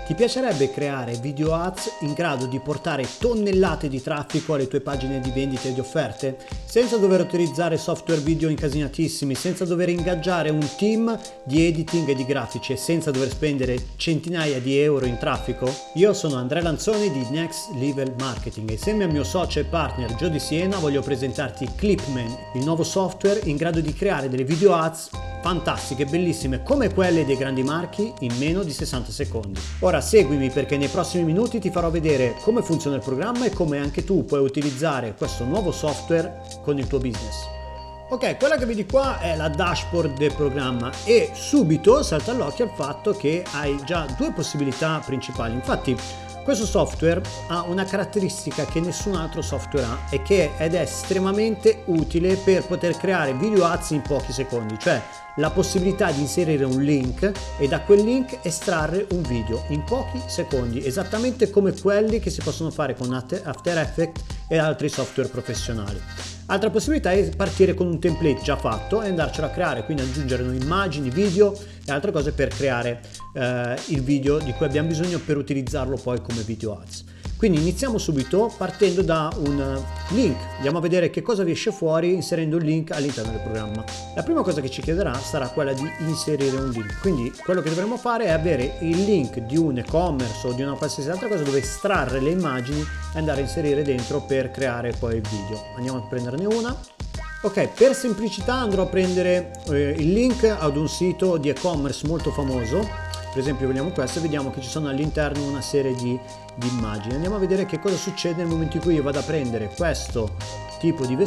Ti piacerebbe creare video ads in grado di portare tonnellate di traffico alle tue pagine di vendita e di offerte? Senza dover utilizzare software video incasinatissimi, senza dover ingaggiare un team di editing e di grafici e senza dover spendere centinaia di euro in traffico? Io sono Andrea Lanzoni di Next Level Marketing e insieme al mio socio e partner Joe Di Siena voglio presentarti Clipman, il nuovo software in grado di creare delle video ads fantastiche, bellissime, come quelle dei grandi marchi in meno di 60 secondi. Ora seguimi perché nei prossimi minuti ti farò vedere come funziona il programma e come anche tu puoi utilizzare questo nuovo software con il tuo business. Ok, quella che vedi qua è la dashboard del programma e subito salta all'occhio il fatto che hai già due possibilità principali. Infatti questo software ha una caratteristica che nessun altro software ha ed è estremamente utile per poter creare video ads in pochi secondi, cioè la possibilità di inserire un link e da quel link estrarre un video in pochi secondi, esattamente come quelli che si possono fare con After Effects e altri software professionali. Altra possibilità è partire con un template già fatto e andarcelo a creare, quindi aggiungere immagini, video e altre cose per creare il video di cui abbiamo bisogno per utilizzarlo poi come video ads. Quindi iniziamo subito partendo da un link, andiamo a vedere che cosa riesce fuori inserendo il link all'interno del programma. La prima cosa che ci chiederà sarà quella di inserire un link, quindi quello che dovremo fare è avere il link di un e-commerce o di una qualsiasi altra cosa dove estrarre le immagini e andare a inserire dentro per creare poi il video. Andiamo a prenderne una. Ok, per semplicità andrò a prendere il link ad un sito di e-commerce molto famoso. Per esempio vediamo questo e vediamo che ci sono all'interno una serie di immagini. Andiamo a vedere che cosa succede nel momento in cui io vado a prendere questo tipo di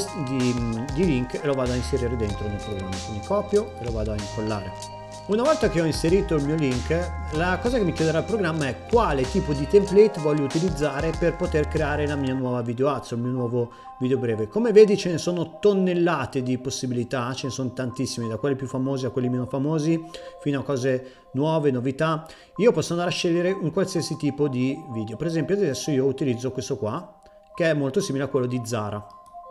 link e lo vado a inserire dentro nel programma. Quindi copio e lo vado a incollare. Una volta che ho inserito il mio link, la cosa che mi chiederà il programma è quale tipo di template voglio utilizzare per poter creare la mia nuova video ads, il mio nuovo video breve. Come vedi ce ne sono tonnellate di possibilità, ce ne sono tantissime, da quelli più famosi a quelli meno famosi, fino a cose nuove, novità. Io posso andare a scegliere un qualsiasi tipo di video. Per esempio adesso io utilizzo questo qua, che è molto simile a quello di Zara.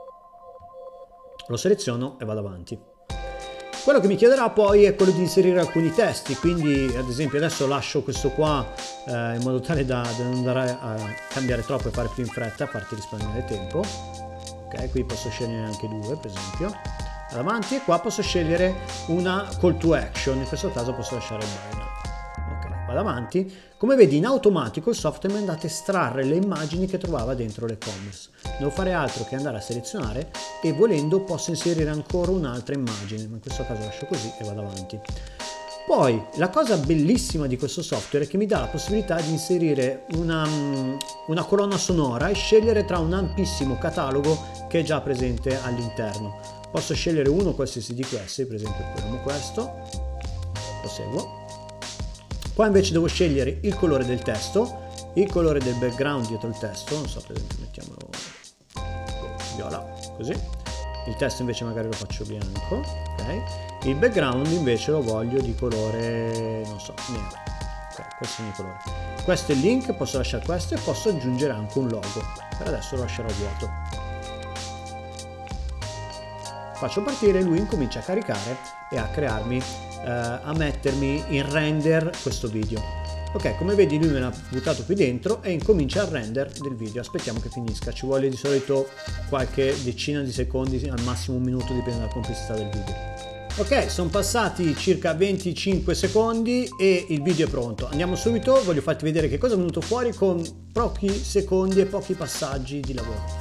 Lo seleziono e vado avanti. Quello che mi chiederà poi è quello di inserire alcuni testi, quindi ad esempio adesso lascio questo qua in modo tale da non andare a cambiare troppo e fare più in fretta, farti risparmiare tempo. Ok, qui posso scegliere anche due per esempio. Vado avanti e qua posso scegliere una call to action, in questo caso posso lasciare il buy now. Ok, vado avanti. Come vedi in automatico il software mi è andato a estrarre le immagini che trovava dentro l'e-commerce. Non devo fare altro che andare a selezionare e volendo posso inserire ancora un'altra immagine, ma in questo caso lascio così e vado avanti. Poi la cosa bellissima di questo software è che mi dà la possibilità di inserire una colonna sonora e scegliere tra un ampissimo catalogo che è già presente all'interno. Posso scegliere uno qualsiasi di questi, per esempio proviamo questo, proseguo. Qua invece devo scegliere il colore del testo, il colore del background dietro il testo, non so, per esempio mettiamolo viola, così. Il testo invece magari lo faccio bianco, ok. Il background invece lo voglio di colore, non so, nero. Ok, questo è il mio colore. Questo è il link, posso lasciare questo e posso aggiungere anche un logo. Per adesso lo lascerò vuoto. Faccio partire e lui incomincia a caricare e a crearmi, a mettermi in render questo video. Ok, come vedi lui me l'ha buttato qui dentro e incomincia il render del video. Aspettiamo che finisca, ci vuole di solito qualche decina di secondi, al massimo un minuto, dipende dalla complessità del video. Ok, sono passati circa 25 secondi e il video è pronto. Andiamo subito, voglio farti vedere che cosa è venuto fuori con pochi secondi e pochi passaggi di lavoro.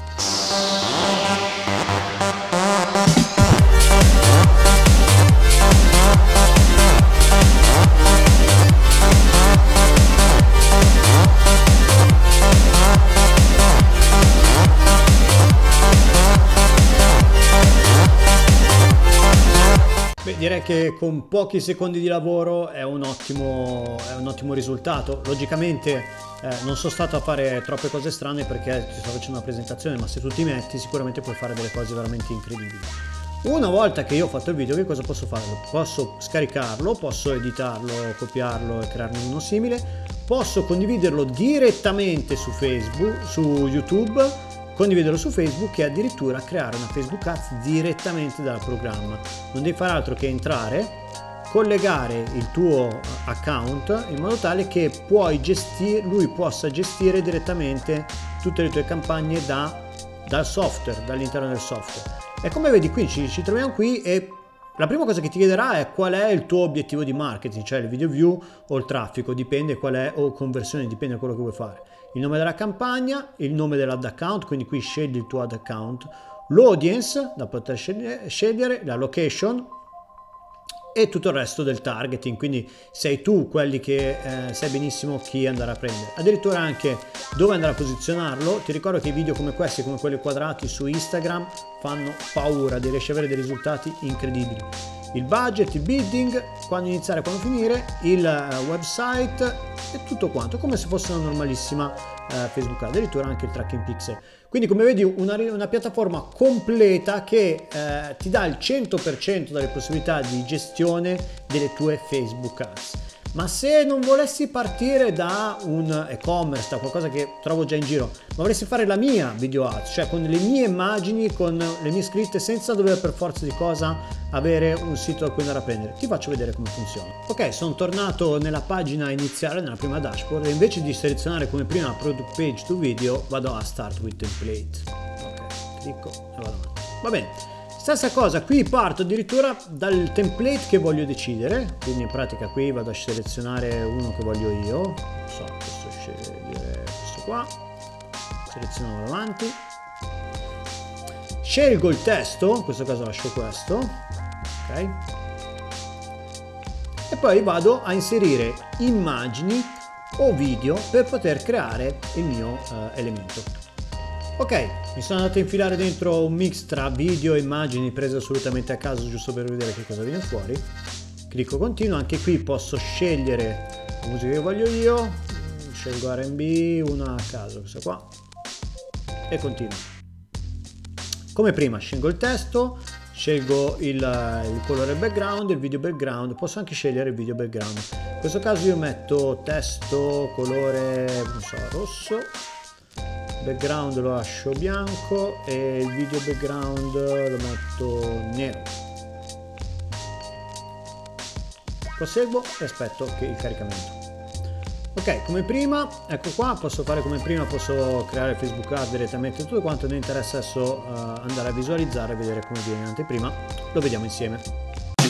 Direi che con pochi secondi di lavoro è un ottimo risultato. Logicamente non sono stato a fare troppe cose strane perché ti sto facendo una presentazione, ma se tu ti metti sicuramente puoi fare delle cose veramente incredibili. Una volta che io ho fatto il video, che cosa posso fare? Posso scaricarlo, posso editarlo, copiarlo e crearne uno simile, posso condividerlo direttamente su Facebook, su YouTube, condividerlo su Facebook e addirittura creare una Facebook Ads direttamente dal programma. Non devi fare altro che entrare collegare il tuo account in modo tale che lui possa gestire direttamente tutte le tue campagne dal software, dall'interno del software. E come vedi qui ci troviamo qui, e la prima cosa che ti chiederà è qual è il tuo obiettivo di marketing, cioè il video view o il traffico, dipende qual è, o conversione, dipende da quello che vuoi fare. Il nome della campagna, il nome dell'ad account, quindi qui scegli il tuo ad account, l'audience da poter scegliere, la location e tutto il resto del targeting, quindi sei tu quelli che sai benissimo chi andare a prendere, addirittura anche dove andare a posizionarlo. Ti ricordo che i video come questi, come quelli quadrati su Instagram, fanno paura, riesci ad avere dei risultati incredibili. Il budget, il bidding, quando iniziare, quando finire, il website e tutto quanto, come se fosse una normalissima Facebook, addirittura anche il tracking pixel. Quindi come vedi una piattaforma completa che ti dà il 100% delle possibilità di gestione delle tue Facebook Ads. Ma se non volessi partire da un e-commerce, da qualcosa che trovo già in giro, ma volessi fare la mia video ads, cioè con le mie immagini, con le mie scritte, senza dover per forza di cosa avere un sito da cui andare a prendere, ti faccio vedere come funziona. Ok, sono tornato nella pagina iniziale, nella prima dashboard, e invece di selezionare come prima product page to video, vado a start with template. Ok, clicco e vado avanti. Va bene. Stessa cosa, qui parto addirittura dal template che voglio decidere, quindi in pratica qui vado a selezionare uno che voglio io, non so, posso scegliere questo qua, seleziono davanti, scelgo il testo, in questo caso lascio questo, ok, e poi vado a inserire immagini o video per poter creare il mio elemento. Ok, mi sono andato a infilare dentro un mix tra video e immagini prese assolutamente a caso, giusto per vedere che cosa viene fuori. Clicco continuo, anche qui posso scegliere la musica che voglio io, scelgo R&B, una a caso, questa qua, e continuo. Come prima scelgo il testo, scelgo il colore background, il video background, posso anche scegliere il video background. In questo caso io metto testo, colore, non so, rosso. Background lo lascio bianco e il video background lo metto nero. Proseguo e aspetto che il caricamento. Ok, come prima, ecco qua, posso fare come prima, posso creare Facebook Ad direttamente, tutto quanto. Mi interessa adesso andare a visualizzare e vedere come viene in anteprima. Lo vediamo insieme.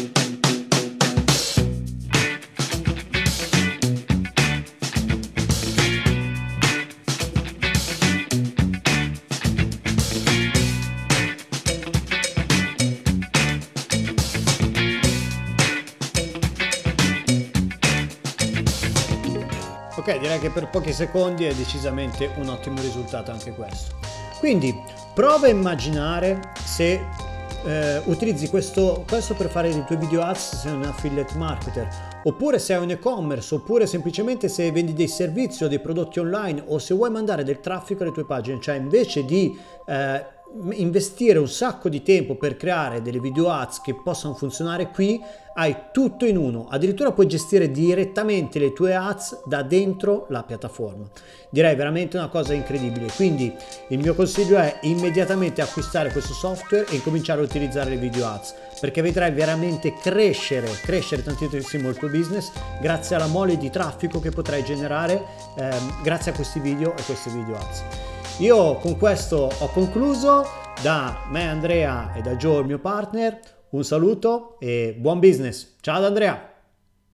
Ok, direi che per pochi secondi è decisamente un ottimo risultato anche questo. Quindi prova a immaginare se utilizzi questo per fare i tuoi video ads, se sei un affiliate marketer, oppure se hai un e-commerce, oppure semplicemente se vendi dei servizi o dei prodotti online, o se vuoi mandare del traffico alle tue pagine, cioè invece di investire un sacco di tempo per creare delle video ads che possano funzionare, qui hai tutto in uno, addirittura puoi gestire direttamente le tue ads da dentro la piattaforma. Direi veramente una cosa incredibile. Quindi il mio consiglio è immediatamente acquistare questo software e incominciare a utilizzare le video ads, perché vedrai veramente crescere tantissimo il tuo business grazie alla mole di traffico che potrai generare grazie a questi video e queste video ads. Io con questo ho concluso. Da me, Andrea, e da Joe, il mio partner, un saluto e buon business. Ciao da Andrea!